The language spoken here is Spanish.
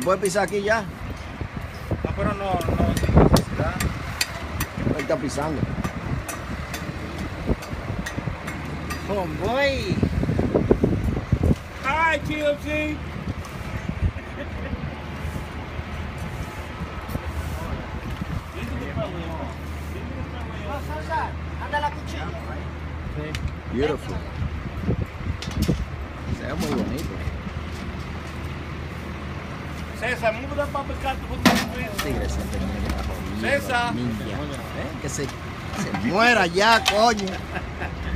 puede pisar aquí ya. No, pero no, sin necesidad. Él está pisando. Homeboy. Hi, TLC. Anda la cuchilla. Beautiful. Se ve muy bonito. César, muda para pescar tu Tigre siempre tiene que estar jodiendo. César. Ninja. Que se muera ya, coño.